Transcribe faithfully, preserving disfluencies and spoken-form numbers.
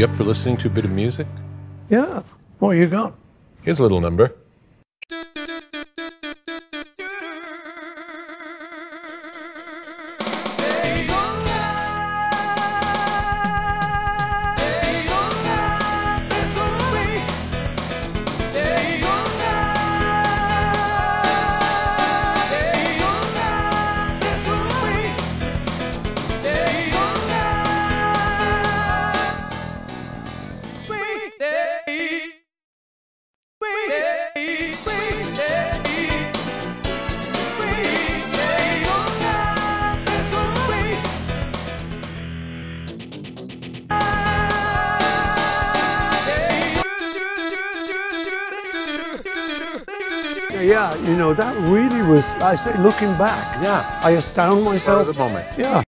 You up for listening to a bit of music? Yeah. What you got? Here's a little number. Yeah, you know, that really was, I say, looking back, Yeah. I astound myself. What a moment. Yeah.